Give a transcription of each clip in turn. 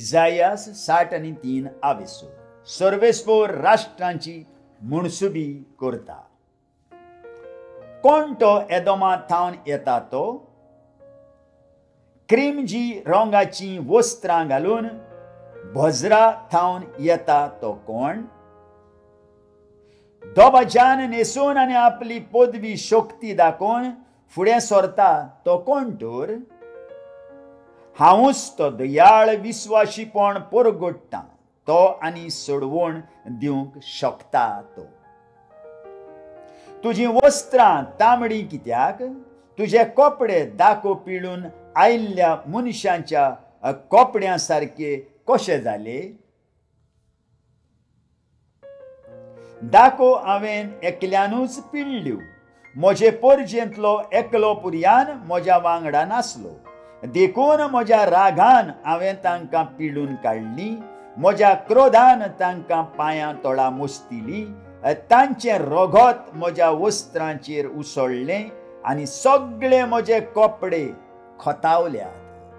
इजायास 60:3 आवेसो सर्वेस्पोर राष्ट्रांची मुणसुबी करता. कोण तो एदोमा थावन येता तो? क्रीमजी रंगाची वस्त्रां घालून भोजरा थावन येता तो कोण? दोबाजान न्हेसून आनी आपली पदवी शक्ती दाखोवन फुडें सरता तो कोण तर? हांवूच तो दयाळ विस्वाशीपण परगट्टां तो आनी सोडवण दिवंक शकता तो. तुजी वस्त्रां तांबडी कित्याक? तुजे कपडे दाखो पिळून आयिल्ल्या मनशांच्या कपड्यां सारके कशे जाले? दाखो हांवें एकल्यानूच पिळ्ळ्यो. म्हजे परजेंतलो एकलो पुर्यान म्हज्या वांगडा नासलो. देखून म्हज्या रागान हांवें तांकां पिळून काडलीं. म्हज्या क्रोधान तांकां पांयां तळा मोसतिलीं. तांचें रगत म्हज्या वस्त्रांचेर उसळ्ळें आनी सगळे म्हजे कपडे खोतावल्यात.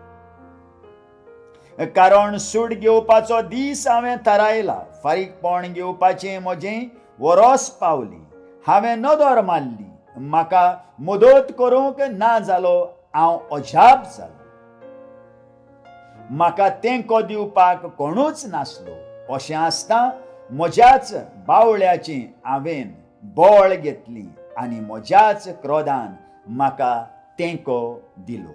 कारण सूड घेवपाचो दीस हांवें थारायला. फारीकपण घेवपाचें म्हजें वरोस पावली. हांवें नदर मारली. म्हाका मदत करूंक ना जालो हांव अजाप जालो. म्हाका तेंको दिवपाक कोणूच नासलो. अशें आसता म्हज्याच बावळ्याचें हांवें बोळ घेतली आनी म्हज्याच क्रोधान म्हाका तेंको दिलो.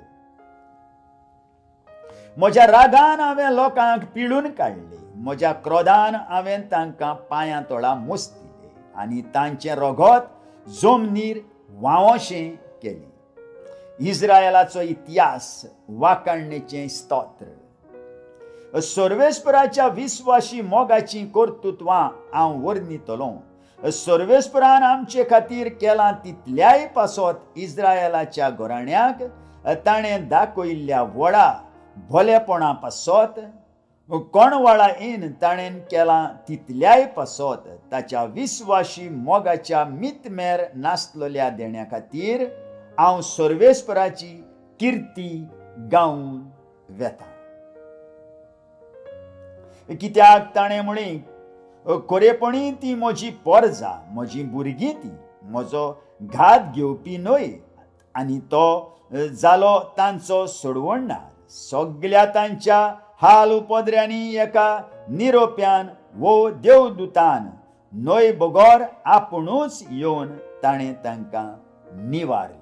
म्हज्या रागान हांवें लोकांक पिळून काडले. म्हज्या क्रोधान हांवें तांकां पांयां तळा मोसतिले आनी तांचें रगत जमनीर व्हांवोशें केलें. इस्रायेलाचो इतिहास वाखाणणेचें स्तोत्र. सर्वेस्पराच्या विस्वाशी मोगाचीं कर्तुत्वां हांव वर्णितलों. सर्वेस्परान आमचे खातीर केलां तितल्याय पासत इस्रायेलाच्या घराण्याक ताणें दाखयल्ल्या व्हडा भलेपणा पासत कोणवाळा येन ताणें केलां तितल्याय पासत ताच्या विस्वाशी मोगाच्या मितमेर नासलेल्या देण्या खातीर हांव सर्वेस्पराची किर्ती गावन वेता. कित्याक ताणें म्हळें खरेपणी ती म्हजी परजा, म्हजी भुरगीं ती, म्हजो घात घेवपी न्हय आनी तो जालो तांचो सोडवणदार. सगळ्या तांच्या हाल उपद्र्यांनी एका निरोप्यान वो देवदूतान न्हय बगोर आपुणूच येवन ताणें तांकां निवारली.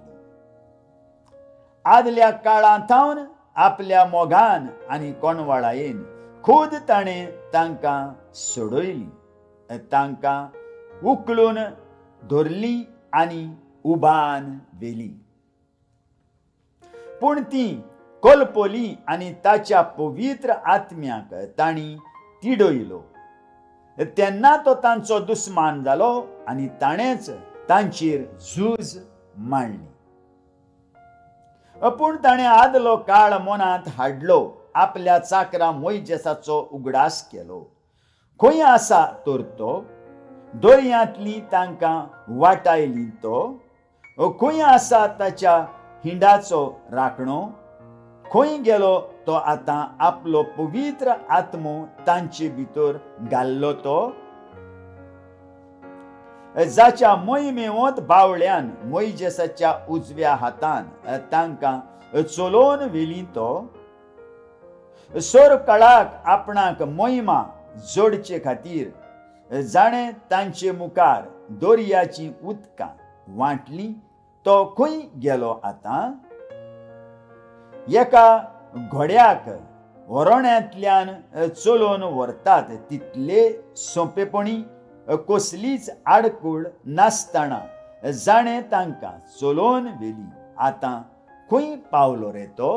आदल्या काळांतावन आपल्या मोगान आनी कोणवाळायेन खुद ताणें तांकां सोडयलीं. तांकां उखलून धरलीं आनी उबान व्हेलीं. पूण तीं कलपली आनी ताच्या पवित्र आत्म्याक तांणी तिडयलो. तेन्ना तो तांचो दुस्मान जालो आनी ताणेंच तांचेर झूज मांडली. पूण ताणें आदलो काळ मनांत हाडलो. आपल्या चाकरा मोइजेसाचो उगडास केलो. खंय आसा तर तो? दर्यांतली तांकां वाटायली तो? खंय आसा ताच्या हिंडाचो राखणो? खंय गेलो तो आतां आपलो पवित्र आत्मो तांचे भितर घाल्लो तो? जाच्या मोहिमेवंत बावळ्यान मोइजेसाच्या उजव्या हातान तांकां चलोवन व्हेलीं तो? सोर काळाक आपणाक मोहिमा जोडचे खातीर जाणें तांचे मुखार दर्याची उदकां वांटलीं तो खंय गेलो आतां? एका घोड्याक होरोण्यांतल्यान चलोवन व्हरतात तितले सोंपेपणी कसलीच आडकूळ नासतना जाणें तांकां चलोवन व्हेली आतां खंय पावलो रे तो?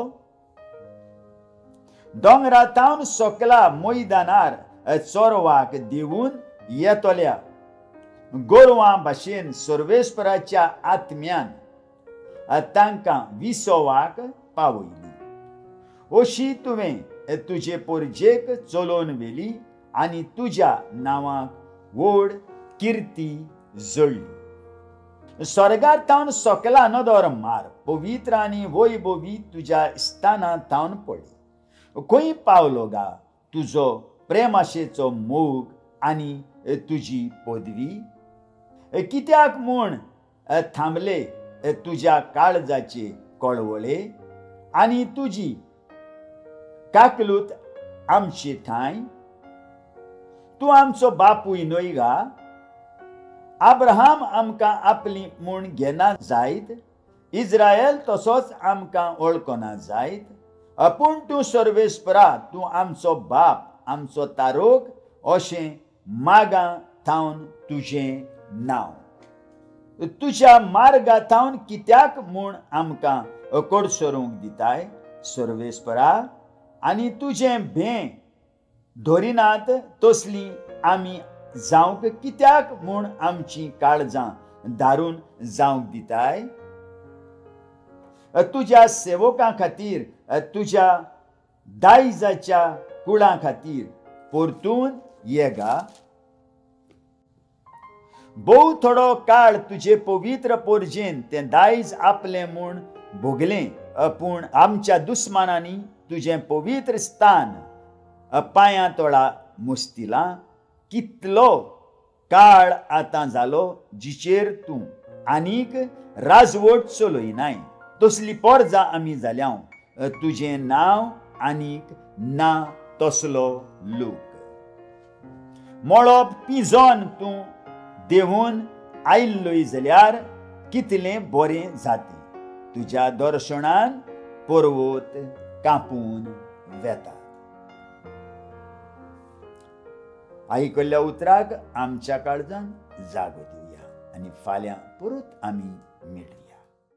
दोंगरातावन सकला मैदानार चोरवाक दिवून येतोल्या गोरवां भाशेन सर्वेस्पराच्या आत्म्यान तांकां विसोवाक पावयली. अशी तुवें तुजे परजेक चलोवन व्हेली आनी तुज्या नांवाक व्हड किर्ती जोडली. स्वर्गांतावन सकला नदर मार. पवित्र आनी वैभवी तुज्या स्थानांतावन पड. खंय पावलो गा तुजो प्रेमाशेचो मोग आनी तुजी पदवी? कित्याक म्हूण थांबले तुज्या काळजाचे कळवळे आनी तुजी काकलूत आमची ठाय? तूं आमचो बापूय न्हय गा? अब्राहाम आमकां आपली म्हूण घेना जायत, इस्रायल तसोच आमकां वळखना जायत? पूण तूं सर्वेस्परा, तूं आमचो बाप, आमचो तारोक अशें मागां थावन तुजें नांव. तुज्या मार्गांतावन कित्याक म्हूण आमकां कडसरूंक दिताय सर्वेस्परा? आनी तुजें भें धरिनात तसलीं आमी जावंक कित्याक म्हूण आमचीं काळजां दारून जावंक दिताय? तुज्या सेवकां खातीर, तुज्या दायजाच्या कुळां खातीर परतून ये गा. भोव थोडो काळ तुजे पवित्र पोरजेन तें दायज आपलें म्हूण भोगलें, पूण आमच्या दुस्मानांनी तुजें पवित्र स्थान पांयां तळा मुस्तिलां. कितलो काळ आतां जालो जिचेर तूं आनीक राजवट चलयनाय. तसली पोरजां आमी जाल्याव, तुजें नांव आनीक ना तसलो लोक. मळब पिंजोन तूं देंवून आयिल्लोय जाल्यार कितलें बरें जातें. तुज्या दर्शनान पर्वत कांपून वेतात. आयकल्ल्या उतराक आमच्या काळजान जागो दिवया आनी फाल्यां परत आमी मेळया.